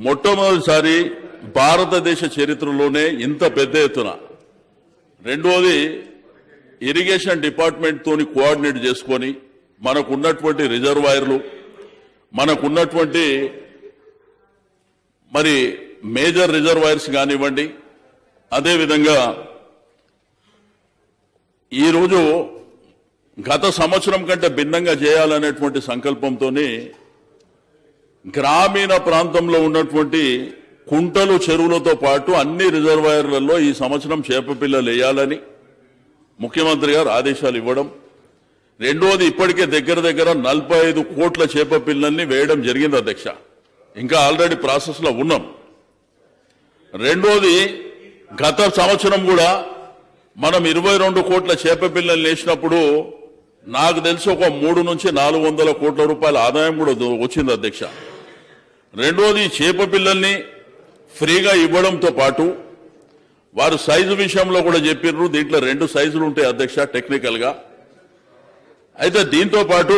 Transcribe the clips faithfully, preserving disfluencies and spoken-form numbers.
మొట్టమొదటిసారి భారతదేశ చరిత్రలోనే ఇంత పెద్ద ఎత్తున రెండోది ఇరిగేషన్ డిపార్ట్మెంట్ తోని కోఆర్డినేట్ చేసుకొని మనకున్నటువంటి రిజర్వాయర్లు మనకున్నటువంటి మరి మేజర్ రిజర్వాయర్స్ కానివ్వండి, అదేవిధంగా ఈరోజు గత సంవత్సరం కంటే భిన్నంగా చేయాలనేటువంటి సంకల్పంతోనే గ్రామీణ ప్రాంతంలో ఉన్నటువంటి కుంటలు చెరువులతో పాటు అన్ని రిజర్వాయర్లలో ఈ సంవత్సరం చేప పిల్లలు వేయాలని ముఖ్యమంత్రి గారు ఆదేశాలు ఇవ్వడం, రెండోది ఇప్పటికే దగ్గర దగ్గర నలభై ఐదు కోట్ల చేప పిల్లల్ని వేయడం జరిగింది అధ్యక్ష. ఇంకా ఆల్రెడీ ప్రాసెస్ లో ఉన్నాం. రెండోది గత సంవత్సరం కూడా మనం ఇరవై రెండు కోట్ల చేప పిల్లల్ని వేసినప్పుడు నాకు తెలిసి ఒక మూడు నుంచి నాలుగు వందల కోట్ల రూపాయల ఆదాయం కూడా వచ్చింది అధ్యక్ష. రెండోది చేప పిల్లల్ని ఫ్రీగా ఇవ్వడంతో పాటు వారు సైజు విషయంలో కూడా చెప్పినారు. దీంట్లో రెండు సైజులు ఉంటాయి అధ్యక్ష టెక్నికల్ గా. అయితే దీంతో పాటు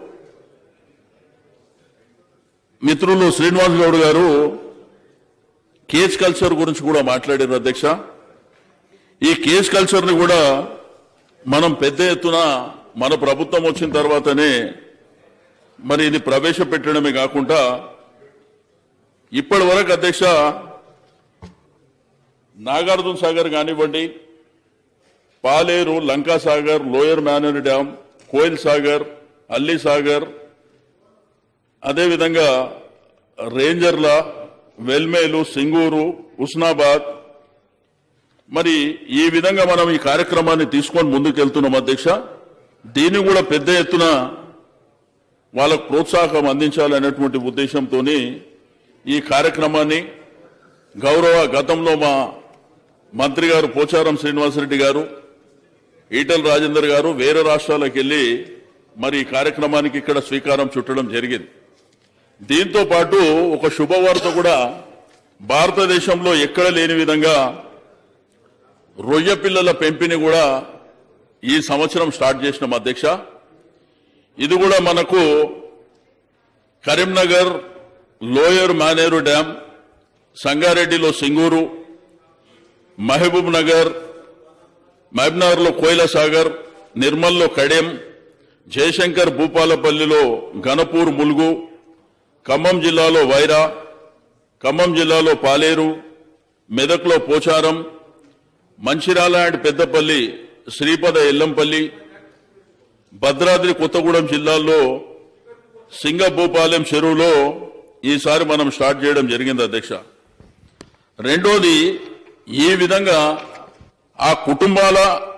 మిత్రులు శ్రీనివాస్ గౌడ్ గారు కేజ్ కల్చర్ గురించి కూడా మాట్లాడారు అధ్యక్ష. ఈ కేజ్ కల్చర్ ని కూడా మనం పెద్ద ఎత్తున మన ప్రభుత్వం వచ్చిన తర్వాతనే మరి ఇది ప్రవేశపెట్టడమే కాకుండా ఇప్పటి వరకు అధ్యక్ష నాగార్జున సాగర్ కానివ్వండి, పాలేరు, లంకా సాగర్, లోయర్ మేనర్ డ్యామ్, కోయిల్ సాగర్, అల్లి సాగర్, అదేవిధంగా రేంజర్ల, వెల్మేలు, సింగూరు, ఉస్నాబాద్, మరి ఈ విధంగా మనం ఈ కార్యక్రమాన్ని తీసుకొని ముందుకెళ్తున్నాం అధ్యక్ష. దీన్ని కూడా పెద్ద ఎత్తున వాళ్ళకు ప్రోత్సాహం అందించాలనేటువంటి ఉద్దేశంతో ఈ కార్యక్రమాన్ని గౌరవ గతంలో మా మంత్రి గారు పోచారం శ్రీనివాసరెడ్డి గారు, ఈటల రాజేందర్ గారు వేరే రాష్ట్రాలకు వెళ్లి మరి ఈ కార్యక్రమానికి ఇక్కడ శ్రీకారం చుట్టడం జరిగింది. దీంతో పాటు ఒక శుభవార్త కూడా భారతదేశంలో ఎక్కడ లేని విధంగా రొయ్య పిల్లల పెంపిని కూడా ఈ సంవత్సరం స్టార్ట్ చేసినాం అధ్యక్ష. ఇది కూడా మనకు కరీంనగర్ లోయర్ మానేరు డ్యామ్, సంగారెడ్డిలో సింగూరు, మహబూబ్ నగర్, మహబూబ్నగర్ లో కోయిల సాగర్, నిర్మల్లో కడెం, జయశంకర్ భూపాలపల్లిలో ఘనపూర్ ములుగు, ఖమ్మం జిల్లాలో వైరా, ఖమ్మం జిల్లాలో పాలేరు, మెదక్లో పోచారం, మంచిర్యాల అండ్ పెద్దపల్లి శ్రీపద ఎల్లంపల్లి, భద్రాద్రి కొత్తగూడెం జిల్లాల్లో సింగభూపాలెం చెరువులో ఈసారి మనం స్టార్ట్ చేయడం జరిగింది అధ్యక్ష. రెండోది ఈ విధంగా ఆ కుటుంబాల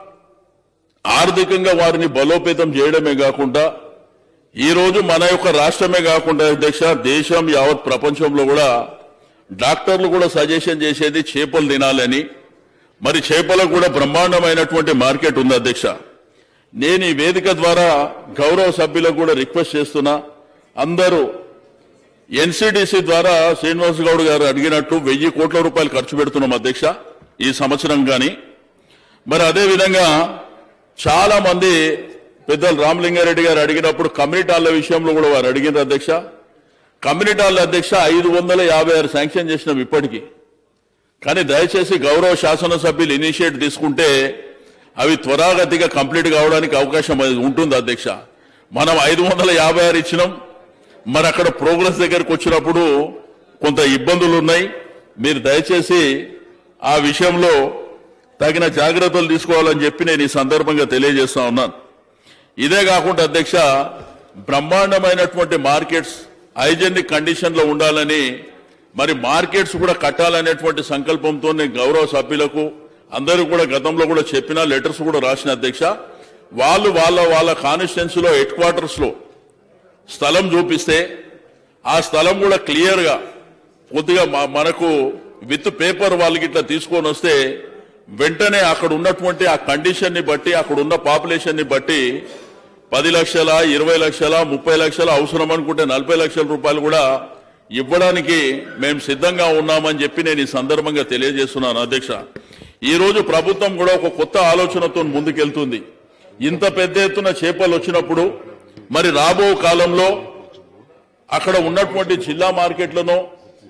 ఆర్థికంగా వారిని బలోపేతం చేయడమే కాకుండా ఈరోజు మన యొక్క రాష్ట్రమే కాకుండా అధ్యక్ష దేశం యావత్ ప్రపంచంలో కూడా డాక్టర్లు కూడా సజెషన్ చేసేది చేపలు తినాలని. మరి చేపలకు కూడా బ్రహ్మాండమైనటువంటి మార్కెట్ ఉంది అధ్యక్ష. నేను ఈ వేదిక ద్వారా గౌరవ సభ్యులకు కూడా రిక్వెస్ట్ చేస్తున్నా, అందరూ ఎన్సీడీసీ ద్వారా శ్రీనివాస్ గౌడ్ గారు అడిగినట్టు వెయ్యి కోట్ల రూపాయలు ఖర్చు పెడుతున్నాం అధ్యక్ష ఈ సంవత్సరం. కానీ మరి అదేవిధంగా చాలా మంది పెద్దలు రామలింగారెడ్డి గారు అడిగినప్పుడు కమ్యూనిటాల విషయంలో కూడా వారు అడిగినారు అధ్యక్ష. కమ్యూనిటాల అధ్యక్ష ఐదు వందల యాభై ఆరు శాంక్షన్ చేసినాం ఇప్పటికీ. కానీ దయచేసి గౌరవ శాసనసభ్యులు ఇనిషియేట్ తీసుకుంటే అవి త్వరాగతిగా కంప్లీట్ కావడానికి అవకాశం ఉంటుంది అధ్యక్ష. మనం ఐదు వందల యాభై ఆరు ఇచ్చినాం. మరి అక్కడ ప్రోగ్రెస్ దగ్గరకు వచ్చినప్పుడు కొంత ఇబ్బందులు ఉన్నాయి. మీరు దయచేసి ఆ విషయంలో తగిన జాగ్రత్తలు తీసుకోవాలని చెప్పి నేను ఈ సందర్భంగా తెలియజేస్తా ఉన్నాను. ఇదే కాకుండా అధ్యక్ష బ్రహ్మాండమైనటువంటి మార్కెట్స్ హైజెనిక్ కండిషన్ లో ఉండాలని, మరి మార్కెట్స్ కూడా కట్టాలనేటువంటి సంకల్పంతో నేను గౌరవ సభ్యులకు అందరూ కూడా గతంలో కూడా చెప్పిన లెటర్స్ కూడా రాసిన అధ్యక్ష. వాళ్ళు వాళ్ళ వాళ్ళ కాన్స్టిట్యున్సీలో హెడ్ క్వార్టర్స్ లో స్థలం చూపిస్తే ఆ స్థలం కూడా క్లియర్ గా కొద్దిగా మనకు విత్ పేపర్ వాళ్ళకి ఇట్లా తీసుకొని వస్తే వెంటనే అక్కడ ఉన్నటువంటి ఆ కండిషన్ ని బట్టి అక్కడ ఉన్న పాపులేషన్ ని బట్టి పది లక్షల ఇరవై లక్షల ముప్పై లక్షల అవసరం అనుకుంటే నలభై లక్షల రూపాయలు కూడా ఇవ్వడానికి మేము సిద్ధంగా ఉన్నామని చెప్పి నేను ఈ సందర్భంగా తెలియజేస్తున్నాను అధ్యక్ష. ఈ రోజు ప్రభుత్వం కూడా ఒక కొత్త ఆలోచనతో ముందుకెళ్తుంది. ఇంత పెద్ద ఎత్తున చేపలు వచ్చినప్పుడు మరి రాబో కాలంలో అక్కడ ఉన్నటువంటి జిల్లా మార్కెట్లను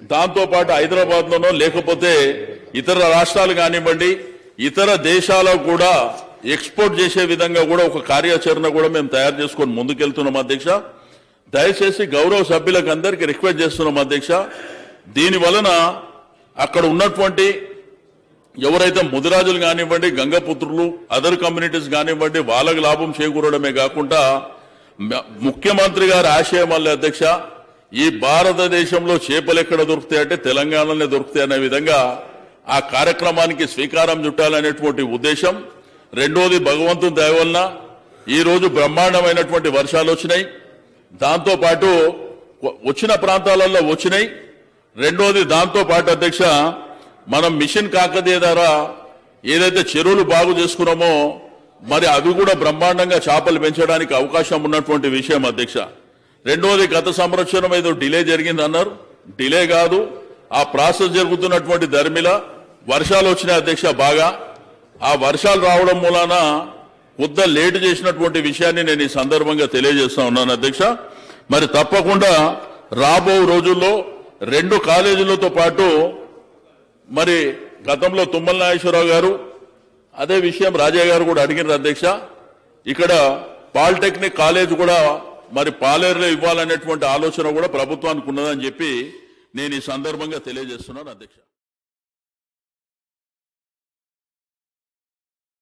దాంతోపాటు హైదరాబాద్లోనో లేకపోతే ఇతర రాష్ట్రాలు కానివ్వండి ఇతర దేశాలకు కూడా ఎక్స్పోర్ట్ చేసే విధంగా కూడా ఒక కార్యాచరణ కూడా మేము తయారు చేసుకొని ముందుకెళ్తున్నాం అధ్యక్ష. దయచేసి గౌరవ సభ్యులకు అందరికీ రిక్వెస్ట్ చేస్తున్నాం అధ్యక్ష, దీని వలన అక్కడ ఉన్నటువంటి ఎవరైతే ముదిరాజులు కానివ్వండి గంగపుత్రులు అదర్ కమ్యూనిటీస్ కానివ్వండి వాళ్ళకు లాభం చేకూరడమే కాకుండా ముఖ్యమంత్రి గారి ఆశయం వల్ల అధ్యక్ష ఈ భారతదేశంలో చేపలు ఎక్కడ దొరుకుతాయంటే తెలంగాణలోనే దొరుకుతాయి అనే విధంగా ఆ కార్యక్రమానికి శ్రీకారం చుట్టాలనేటువంటి ఉద్దేశం. రెండోది భగవంతుని దయ వలన ఈ రోజు బ్రహ్మాండమైనటువంటి వర్షాలు వచ్చినాయి, దాంతో పాటు వచ్చిన ప్రాంతాలలో వచ్చినాయి. రెండోది దాంతో పాటు అధ్యక్ష మనం మిషన్ కాకతీయ ద్వారా ఏదైతే చెరువులు బాగు చేసుకున్నామో మరి అవి కూడా బ్రహ్మాండంగా చేపలు పెంచడానికి అవకాశం ఉన్నటువంటి విషయం అధ్యక్ష. రెండోది గత సంవత్సరం ఏదో డిలే జరిగింది అన్నారు, డిలే కాదు, ఆ ప్రాసెస్ జరుగుతున్నటువంటి ధర్మిల వర్షాలు వచ్చినాయి అధ్యక్ష బాగా. ఆ వర్షాలు రావడం మూలాన కొద్ద లేటు చేసినటువంటి విషయాన్ని నేను ఈ సందర్భంగా తెలియజేస్తా ఉన్నాను అధ్యక్ష. మరి తప్పకుండా రాబో రోజుల్లో రెండు కాలేజీలతో పాటు మరి గతంలో తుమ్మల నాగేశ్వరరావు గారు అదే విషయం రాజయ్య గారు కూడా అడిగినారు అధ్యక్ష, ఇక్కడ పాలిటెక్నిక్ కాలేజ్ కూడా మరి పాలేరులో ఇవ్వాలనేటువంటి ఆలోచన కూడా ప్రభుత్వానికి ఉన్నదని చెప్పి నేను ఈ సందర్భంగా తెలియజేస్తున్నాను అధ్యక్ష.